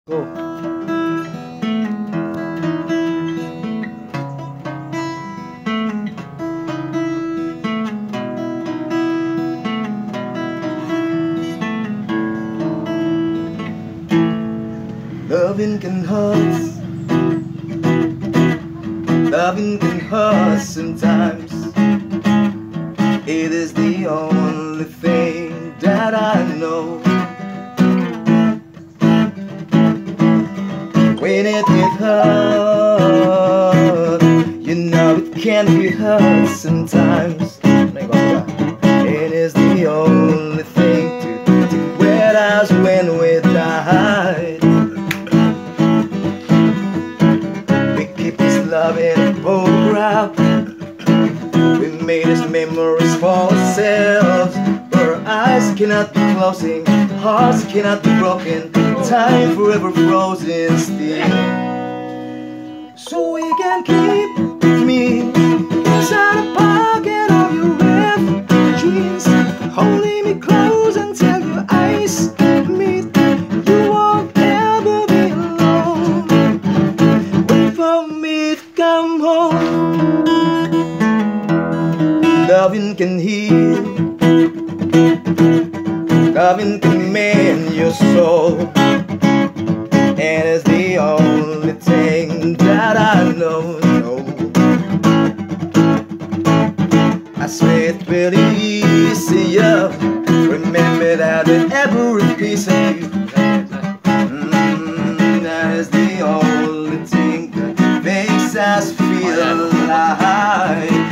Go. Loving can hurt. Loving can hurt sometimes. It is the only thing that I know. When it gets hurt, you know it can be hurt sometimes. It is the only thing to wet us when we die. We keep this love in a photograph. We made these memories for ourselves. Our eyes cannot be closing, hearts cannot be broken, time forever frozen still. So we can keep me inside the pocket of your ripped jeans, holding me close until your eyes meet. You won't ever be alone. Wait for me to come home. Loving can heal. Loving can mend your soul, and it's the only thing that I know. I swear it's really easy, yeah. Remember that with every piece of you, that is the only thing that makes us feel alive.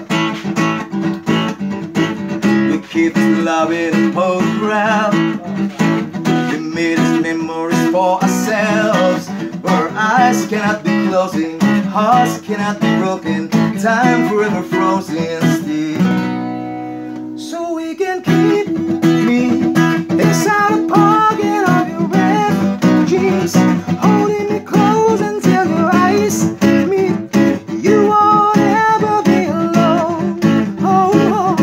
Keep loving and photograph. We made these memories for ourselves. Our eyes cannot be closing, hearts cannot be broken, time forever frozen still. So we can keep me inside the pocket of your red jeans, holding me close until your eyes meet. You won't ever be alone. Oh,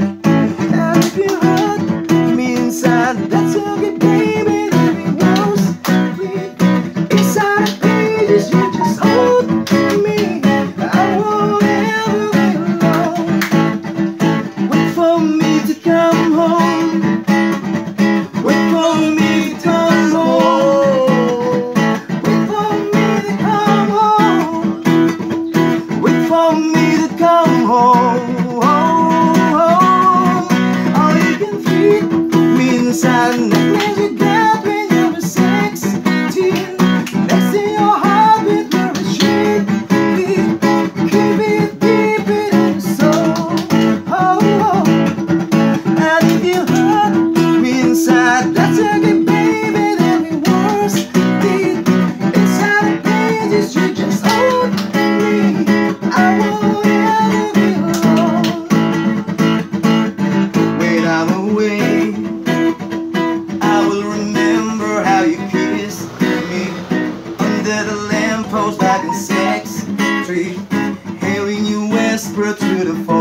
that's a good baby, that it was free. Inside the pages you just hold me. I won't ever be alone. Wait for me to come home. Wait for me to come home. Wait for me to come home. Wait for me to come home. All you can feed inside nightmares you got when you were 16. Next in your heart with where it should be. Keep it deep in your soul. Oh, and if you hurt me inside, that's a good baby, then we worse deep. Inside the pages you just hold me. I won't ever be alone. When I'm away, back in 6th Street, hearing you whisper through the phone.